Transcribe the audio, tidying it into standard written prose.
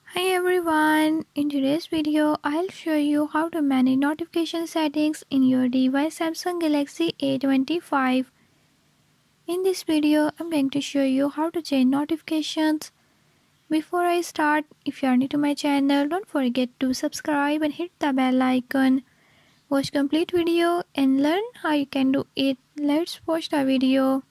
Hi everyone, in today's video I'll show you how to manage notification settings in your device Samsung Galaxy A25. In this video I'm going to show you how to change notifications. Before I start, if you are new to my channel, don't forget to subscribe and hit the bell icon. Watch complete video and learn how you can do it. Let's watch the video.